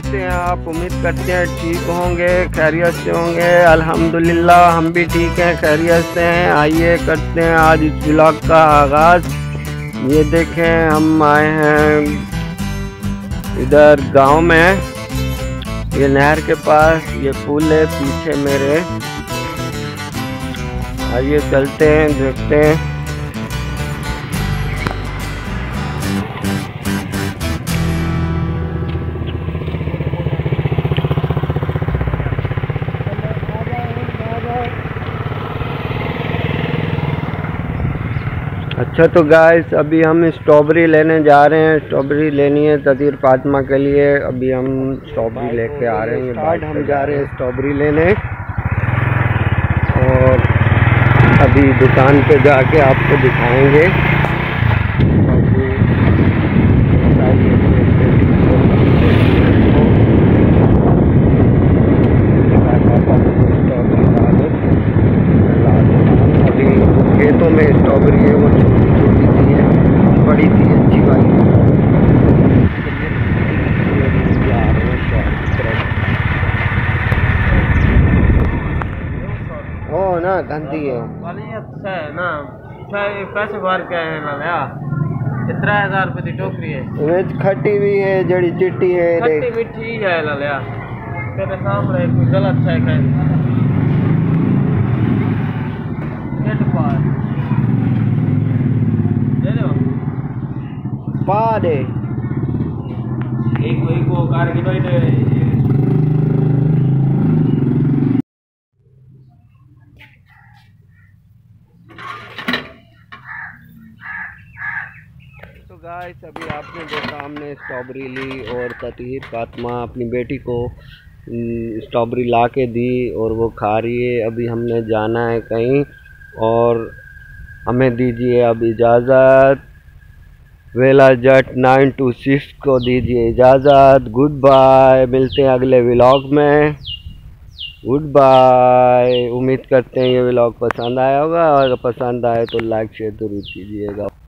कैसे हैं आप? उम्मीद करते हैं ठीक होंगे, खैरियत से होंगे। अल्हम्दुलिल्लाह हम भी ठीक हैं, खैरियत से हैं। आइए करते हैं आज इस व्लॉग का आगाज़। ये देखें हम आए हैं इधर गांव में, ये नहर के पास ये पुल है पीछे मेरे। आइए चलते हैं, देखते हैं। अच्छा तो गाइस अभी हम स्ट्रॉबेरी लेने जा रहे हैं। स्ट्रॉबेरी लेनी है तदीर फातिमा के लिए। अभी हम स्ट्रॉबेरी लेके आ रहे हैं। बाद हम जा रहे हैं स्ट्रॉबेरी लेने और अभी दुकान पे जाके आपको दिखाएंगे। अभी खेतों में स्ट्रॉबेरी है, वो छोटी छोटी सी है, बड़ी सी अच्छी वाली। ओ ना गंदी है अच्छा है ना, पैसे भर के है ना भैया। 13,000 रुपये की टोकरी है। वेज खट्टी भी है, जड़ी चिट्टी है, खट्टी मीठी है लालिया। तेरे सामने कोई गलत है कहीं पा दे एक वो कार की दे। तो गाइस अभी आपने देखा हमने स्ट्रॉबेरी ली और ततीर फातिमा अपनी बेटी को स्ट्रॉबेरी ला के दी और वो खा रही है। अभी हमने जाना है कहीं और हमें दीजिए अब इजाज़त। वेला जट 926 को दीजिए इजाज़त। गुड बाय, मिलते हैं अगले व्लॉग में। Good bye. उम्मीद करते हैं ये व्लॉग पसंद आया होगा और अगर पसंद आए तो लाइक शेयर जरूर कीजिएगा।